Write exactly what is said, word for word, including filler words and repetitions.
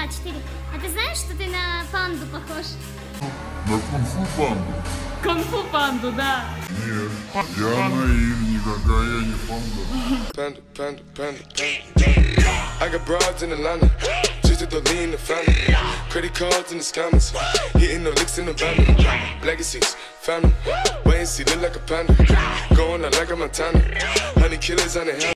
Да, четыре. А ты знаешь, что ты на панду похож? На кунг-фу панду? Кунг-фу панду, да. Нет, я наив, никакая не панда. Panda, panda, panda, panda. I got broads in Atlanta, just to the lean the family. Credit cards in the scammers, hitting the licks in the van. Legacies, found them. Wait and see, look like a panda. Going out like a Montana. Honey killers on the hand.